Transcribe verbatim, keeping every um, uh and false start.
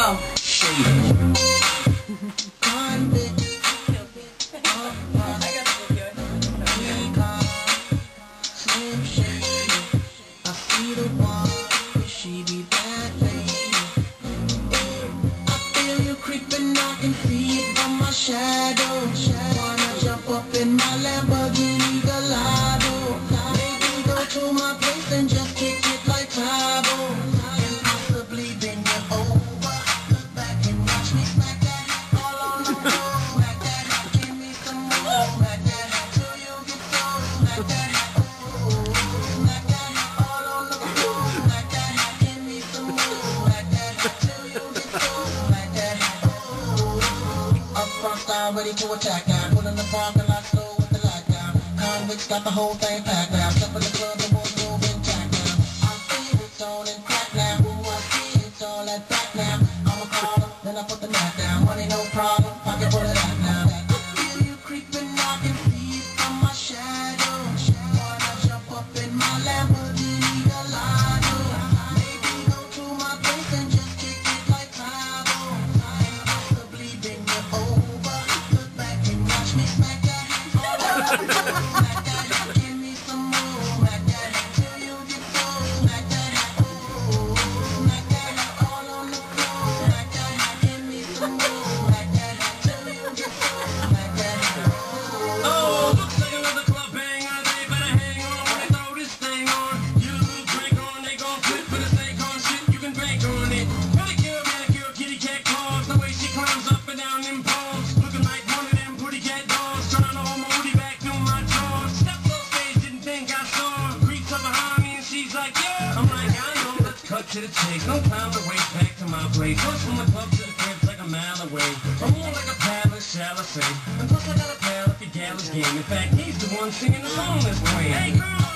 go. Shadow, wanna jump up in my Lamborghini Gallardo. Maybe go to my place and just kick it like Tahoe, and possibly bend you over. Look back and watch me smack that all on the floor. Smack that, give me some more. Smack that till you get so. Smack that, oh, smack that all on the floor. Smack that, give me some more. Smack that till you get so. Smack that, oh. Up front style, ready to attack now. Put in the parking lot, slow with the lockdown. Convicts got the whole thing packed now. Step in the club, the boys move intact now. I see it's on and crack now. Ooh, I see it's all that back now. I'ma call them, then I put the mat down. Money no problem, pocket full of that now. I feel you creeping, I can see it from my shadow. Wanna jump up in my Lamborghini Gallardo. Maybe go to my place and just kick it like Tahoe, and possibly bend you over. Look back and watch me smack that all on the floor. Smack that, give me some more. Smack that till you get so. Smack that, oh, smack that all on the floor. Smack that, give me some more. Smack that till you get so. Smack that, oh. Oh, looks like another club banger. They better hang on when they throw this thing on. You lose drink on, they gon' flip for the snake on shit. You can bank on it. Pedicure, manicure, kitty cat claws. The way she climbs up and down them poles, looking like one of them pretty cat dogs. Trying to hold my booty back through my drawers. Stepped off stage, didn't think I saw her. Creeps up behind me and she's like, yeah. I'm like, I know, let's cut to the chase. No time to wait, back to my place. First from the club to the crib's like a mile away. I'm more like a palace, shall I say. And plus I got a pal if your gal is game. In fact, he's the one singing the song that's playing. Hey girl!